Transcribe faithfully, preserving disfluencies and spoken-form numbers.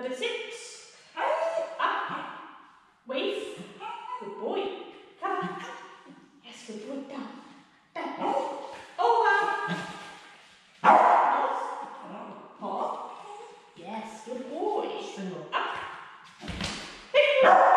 Number six. Up. Wave. Good boy. Come on. Yes, good boy. Down. Down. Over. Hop. Yes, good boy. Up.